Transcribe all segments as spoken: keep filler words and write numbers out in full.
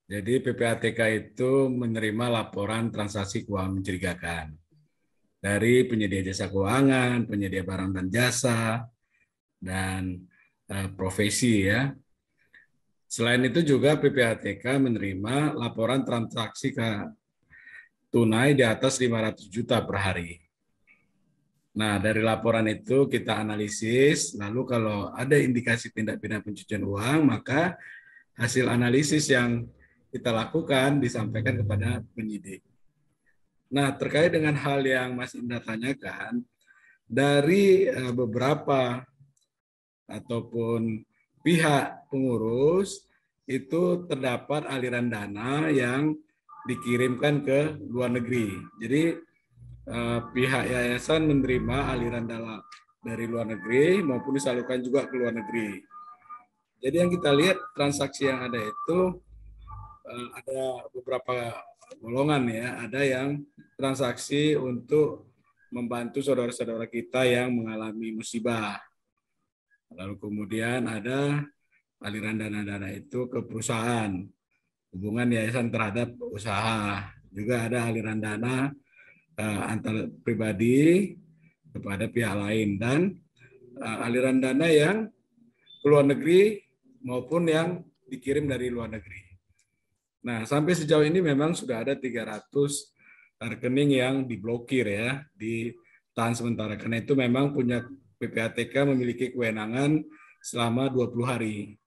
Jadi P P A T K itu menerima laporan transaksi keuangan mencurigakan dari penyedia jasa keuangan, penyedia barang dan jasa, dan uh, profesi ya. Selain itu juga P P A T K menerima laporan transaksi ke tunai di atas lima ratus juta per hari. Nah, dari laporan itu kita analisis, lalu kalau ada indikasi tindak pidana pencucian uang, maka hasil analisis yang kita lakukan disampaikan kepada penyidik. Nah, terkait dengan hal yang Mas Indra tanyakan, dari beberapa ataupun pihak pengurus itu terdapat aliran dana yang dikirimkan ke luar negeri. Jadi pihak yayasan menerima aliran dana dari luar negeri maupun disalurkan juga ke luar negeri. Jadi yang kita lihat transaksi yang ada itu ada beberapa golongan ya, ada yang transaksi untuk membantu saudara-saudara kita yang mengalami musibah. Lalu kemudian ada aliran dana-dana itu ke perusahaan, hubungan yayasan terhadap usaha. Juga ada aliran dana uh, antar pribadi kepada pihak lain dan uh, aliran dana yang ke luar negeri maupun yang dikirim dari luar negeri. Nah, sampai sejauh ini memang sudah ada tiga ratus rekening yang diblokir ya, ditahan sementara. Karena itu memang punya P P A T K memiliki kewenangan selama dua puluh hari.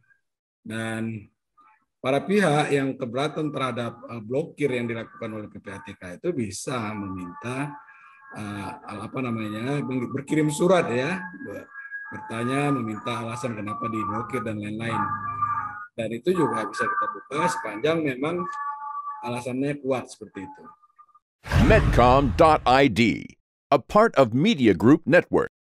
Dan para pihak yang keberatan terhadap blokir yang dilakukan oleh P P A T K itu bisa meminta uh, apa namanya berkirim surat ya, bertanya meminta alasan kenapa diblokir dan lain-lain. Dan itu juga bisa kita buka sepanjang memang alasannya kuat seperti itu. Medcom dot I D, a part of Media Group Network.